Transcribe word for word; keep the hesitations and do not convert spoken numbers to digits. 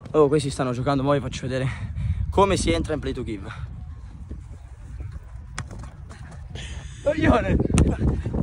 Oh, questi stanno giocando, ora vi faccio vedere come si entra in Play to Give. Coglione!